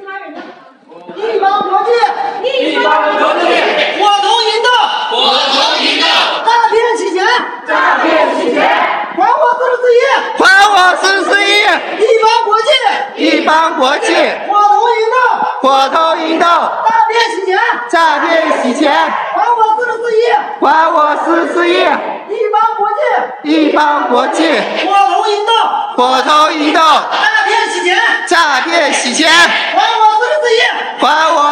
一帮国际，伙同引导，诈骗洗钱，还我44亿，一帮国际，伙同引导，诈骗洗钱，还我44亿，一帮国际，伙同引导，诈骗洗钱，还我